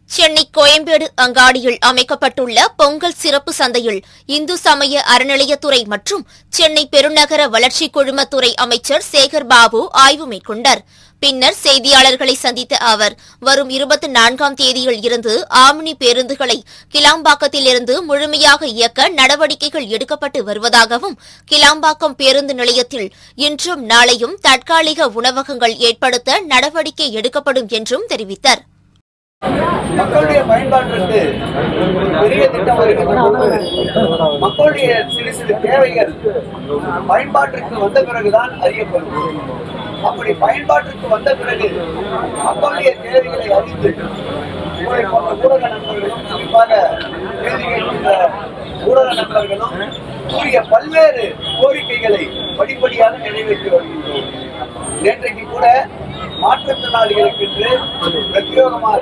சென்னை கோயம்பேடு அங்காடியில் அமைக்கப்பட்டுள்ள பொங்கல் சிறப்பு சந்தையில் இந்து சமய அறநிலையத்துறை மற்றும் சென்னை பெருநகர வளர்ச்சி குழுமத்துறை அமைச்சர் சேகர் பாபு ஆய்வு மேற்கொண்டார். பின்னர் செய்தியாளர்களை சந்தித்த அவர், வரும் 24ஆம் தேதியில் இருந்து ஆம்னி பேருந்துகளை கிளாம்பாக்கத்திலிருந்து முழுமையாக இயக்க நடவடிக்கைகள் எடுக்கப்பட்டு வருவதாகவும், கிளாம்பாக்கம் பேருந்து நிலையத்தில் இன்றும் நாளையும் தற்காலிக உணவகங்கள் ஏற்படுத்த நடவடிக்கை எடுக்கப்படும் என்றும் தெரிவித்தார். மக்களுடைய பயன்பாட்டிற்கு பெரிய திட்டம் வருகின்ற போது மக்களுடைய சிறு சிறு தேவைகள் பயன்பாட்டிற்கு வந்த பிறகுதான் அறியப்படும். அப்படி பயன்பாட்டிற்கு வந்த பிறகு மக்களுடைய தேவைகளை அறிந்து ஊடக நண்பர்களும் குறிப்பாக கேள்வி கேட்கின்ற ஊடக நண்பர்களும் கூறிய பல்வேறு கோரிக்கைகளை படிப்படியாக நிறைவேற்றி வருகின்றோம். நேற்றைக்கு கூட மாற்றுத்திறனாளிகளுக்கு பிரத்யேகமாக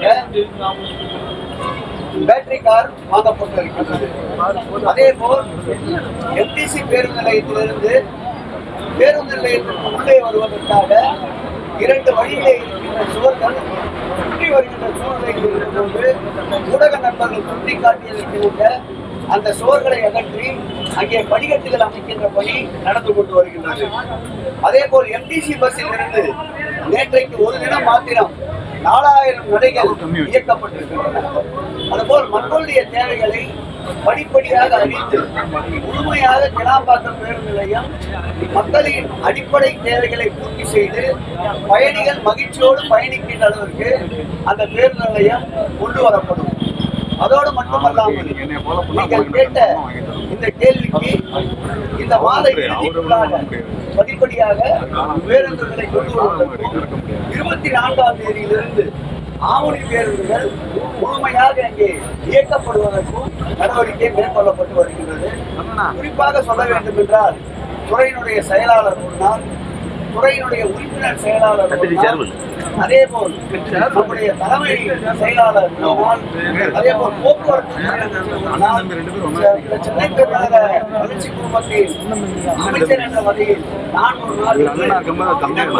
பேட்டரி கார் வாங்கப்பட்டிருக்கிறது. அதேபோல் எம்டிசி பேருந்து நிலையத்திலிருந்து பேருந்து நிலையத்திற்கு உள்ளே வருவதற்காக 2 வழியிலே இருக்கின்ற சுவர்கள் சுற்றி வருகின்ற சூழ்நிலையில் இருக்கும்போது ஊடக நண்பர்கள் சுட்டிக்காட்டியிருக்கின்ற அந்த சுவர்களை அகற்றி அங்கே படிக்கட்டுகள் அமைக்கின்ற பணி நடந்து கொண்டு வருகின்றது. அதேபோல் எம்டிசி பஸ்ஸில் இருந்து நேற்றைக்கு ஒரு தினம் மாத்திரம் 4000 நடைகள் இயக்கப்பட்டிருக்கின்றன. அதுபோல் மக்களுடைய தேவைகளை படிப்படியாக அறிந்து முழுமையாக கிளாம்பாக்கம் பேருந்து நிலையம் மக்களின் அடிப்படை தேவைகளை பூர்த்தி செய்து பயணிகள் மகிழ்ச்சியோடு பயணிக்கின்ற அளவிற்கு அந்த பேருந்து நிலையம் கொண்டு வரப்படும். அதோடு மட்டுமல்லாமல் நீங்கள் கேட்ட இந்த கேள்விக்கு இந்த மாத இறுதிக்குள்ளாக படிப்படியாக பேருந்துகளை கொண்டு வருவதற்கும் 24ஆம் தேதியிலிருந்து ஆவணி பேருந்துகள் முழுமையாக அங்கே இயக்கப்படுவதற்கும் நடவடிக்கை மேற்கொள்ளப்பட்டு வருகின்றது. குறிப்பாக சொல்ல வேண்டும் என்றால் துறையினுடைய செயலாளர் ஒரு நாள், துறையினுடைய உறுப்பினர் செயலாளர் ஒரு நாள், அதேபோல் நம்முடைய தலைமை செயலாளர் ஒரு நாள், அதேபோல் போக்குவரத்து சென்னை பெருநகர வளர்ச்சி குழுமத்தின் அமைச்சர் என்ற வகையில் நான் ஒரு நாள்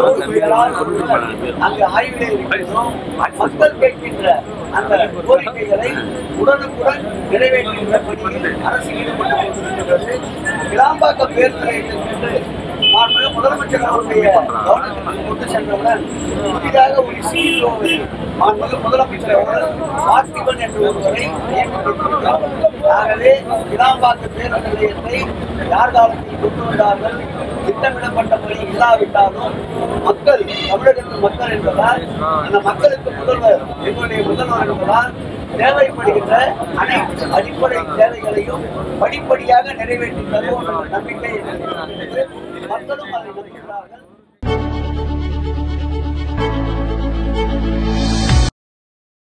அங்கு ஆய்விலே இருக்கிறோம். மக்கள் கேட்கின்ற அந்த கோரிக்கைகளை உடனுக்குடன் நிறைவேற்றுகின்ற பணியில் அரசு ஈடுபட்டு கொண்டிருக்கின்றது. கிளாம்பாக்கம் பேருந்து நிலையத்திற்கு முதலமைச்சர் அவருடைய கவனத்திற்கு கொண்டு சென்றவுடன் புதிதாக ஒரு சிஇஓவை முதலமைச்சர் அவர்கள் பார்த்திபன் என்ற ஒருவரை நியமித்திருக்கிறார். ஆகவே கிளாம்பாக்கம் பேருந்து நிலையத்தை யார் காலத்தில் கொண்டு வந்தார்கள், திட்டமிடப்பட்டபடி இல்லாவிட்டாலும் மக்கள் தமிழகத்தின் மக்கள் என்பதால் அந்த மக்களுக்கு முதல்வர் எங்களுடைய முதல்வர் என்பதால் தேவைப்படுகின்ற அனைத்து அடிப்படை தேவைகளையும் படிப்படியாக நிறைவேற்றி தருவோம் என்ற நம்பிக்கை மக்களும் அதை நம்புகிறார்கள்.